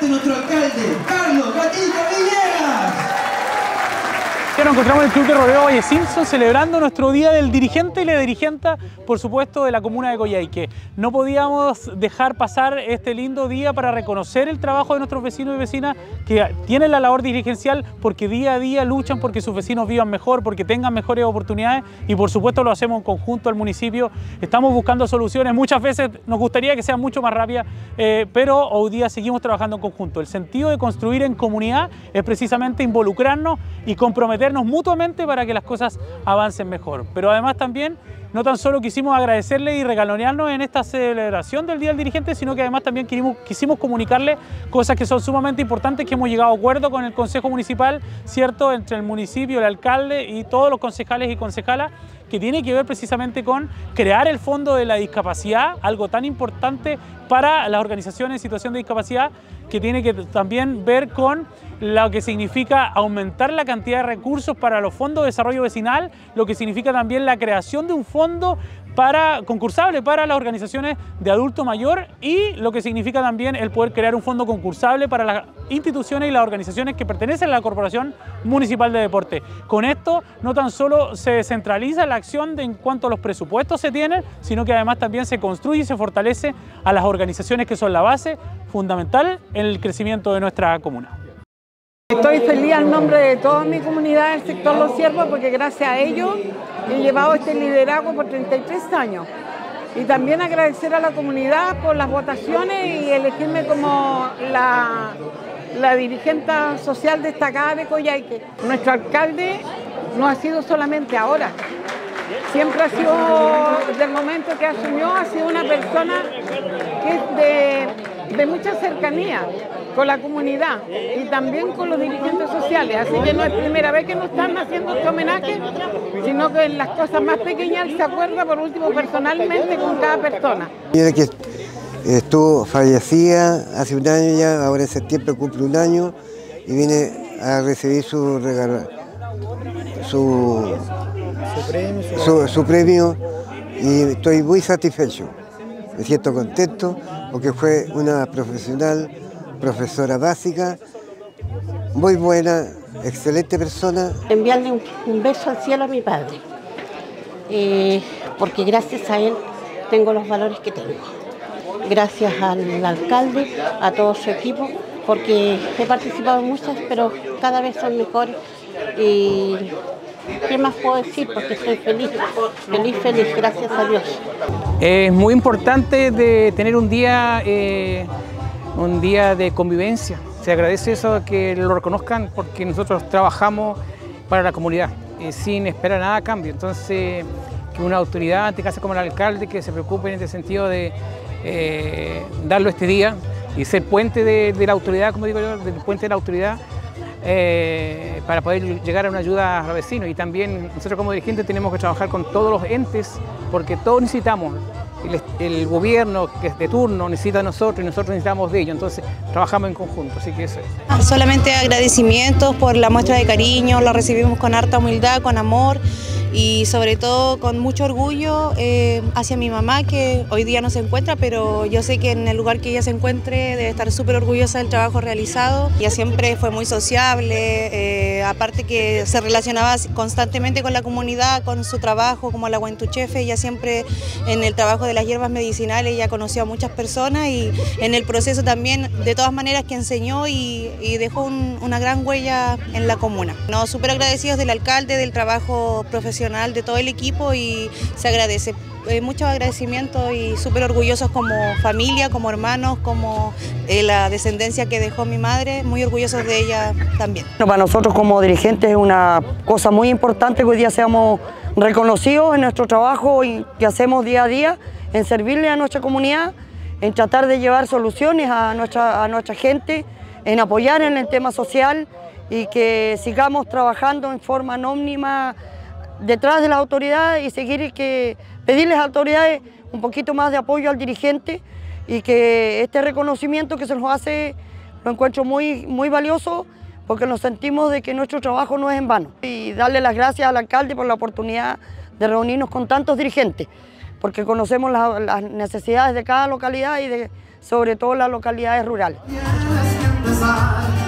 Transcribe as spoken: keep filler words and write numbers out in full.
presente nuestro alcalde, Carlos Gatito Villegas. Nos encontramos en el Club de Rodeo Valle Simpson celebrando nuestro Día del Dirigente y la Dirigenta, por supuesto, de la comuna de Coyhaique. No podíamos dejar pasar este lindo día para reconocer el trabajo de nuestros vecinos y vecinas que tienen la labor dirigencial porque día a día luchan porque sus vecinos vivan mejor, porque tengan mejores oportunidades y por supuesto lo hacemos en conjunto al municipio. Estamos buscando soluciones, muchas veces nos gustaría que sean mucho más rápidas, eh, pero hoy día seguimos trabajando en conjunto. El sentido de construir en comunidad es precisamente involucrarnos y comprometernos mutuamente para que las cosas avancen mejor. Pero además también, no tan solo quisimos agradecerle y regalonearnos en esta celebración del Día del Dirigente, sino que además también quisimos, quisimos comunicarle cosas que son sumamente importantes, que hemos llegado a acuerdo con el Consejo Municipal, ¿cierto?, entre el municipio, el alcalde y todos los concejales y concejalas, que tiene que ver precisamente con crear el Fondo de la Discapacidad, algo tan importante para las organizaciones en situación de discapacidad, que tiene que también ver con lo que significa aumentar la cantidad de recursos para los fondos de desarrollo vecinal, lo que significa también la creación de un fondo para, concursable para las organizaciones de adulto mayor y lo que significa también el poder crear un fondo concursable para las instituciones y las organizaciones que pertenecen a la Corporación Municipal de Deporte. Con esto no tan solo se descentraliza la acción de en cuanto a los presupuestos se tienen, sino que además también se construye y se fortalece a las organizaciones que son la base fundamental en el crecimiento de nuestra comuna. Estoy feliz al nombre de toda mi comunidad del sector Los Ciervos porque gracias a ellos he llevado este liderazgo por treinta y tres años. Y también agradecer a la comunidad por las votaciones y elegirme como la, la dirigente social destacada de Coyhaique. Nuestro alcalde no ha sido solamente ahora. Siempre ha sido, desde el momento que asumió, ha sido una persona que es de, de mucha cercanía con la comunidad y también con los dirigentes sociales. Así que no es primera vez que nos están haciendo este homenaje, sino que en las cosas más pequeñas se acuerda, por último, personalmente con cada persona. Mira que estuvo fallecida hace un año ya, ahora en septiembre cumple un año y vine a recibir su regalo, su... Su premio, su, su premio y estoy muy satisfecho, me siento contento porque fue una profesional, profesora básica, muy buena, excelente persona. Enviarle un, un beso al cielo a mi padre, eh, porque gracias a él tengo los valores que tengo. Gracias al alcalde, a todo su equipo, porque he participado en muchas, pero cada vez son mejores. Y ¿qué más puedo decir? Porque estoy feliz, feliz, feliz, gracias a Dios. Es muy importante de tener un día, eh, un día de convivencia. Se agradece eso, que lo reconozcan, porque nosotros trabajamos para la comunidad, eh, sin esperar nada a cambio. Entonces, que una autoridad, en este caso como el alcalde, que se preocupe en este sentido de eh, darlo este día y ser puente de, de la autoridad, como digo yo, del puente de la autoridad, Eh, para poder llegar a una ayuda a los vecinos. Y también nosotros como dirigentes tenemos que trabajar con todos los entes porque todos necesitamos, el, el gobierno que es de turno necesita de nosotros y nosotros necesitamos de ellos, entonces trabajamos en conjunto, así que eso es. Solamente agradecimientos por la muestra de cariño, la recibimos con harta humildad, con amor y sobre todo con mucho orgullo eh, hacia mi mamá, que hoy día no se encuentra, pero yo sé que en el lugar que ella se encuentre debe estar súper orgullosa del trabajo realizado. Ella siempre fue muy sociable, eh, aparte que se relacionaba constantemente con la comunidad, con su trabajo como la Huentuchefe. Ella siempre en el trabajo de las hierbas medicinales ella conoció a muchas personas y en el proceso también de todas maneras que enseñó y, y dejó un, una gran huella en la comuna. No, súper agradecidos del alcalde, del trabajo profesional de todo el equipo y se agradece. Eh, muchos agradecimientos y súper orgullosos como familia, como hermanos, como eh, la descendencia que dejó mi madre, muy orgullosos de ella también. Bueno, para nosotros como dirigentes es una cosa muy importante que hoy día seamos reconocidos en nuestro trabajo y que hacemos día a día en servirle a nuestra comunidad, en tratar de llevar soluciones a nuestra, a nuestra gente, en apoyar en el tema social y que sigamos trabajando en forma anónima detrás de las autoridades y seguir que pedirles a las autoridades un poquito más de apoyo al dirigente y que este reconocimiento que se nos hace lo encuentro muy, muy valioso porque nos sentimos de que nuestro trabajo no es en vano. Y darle las gracias al alcalde por la oportunidad de reunirnos con tantos dirigentes porque conocemos las, las necesidades de cada localidad y de, sobre todo las localidades rurales. empezar.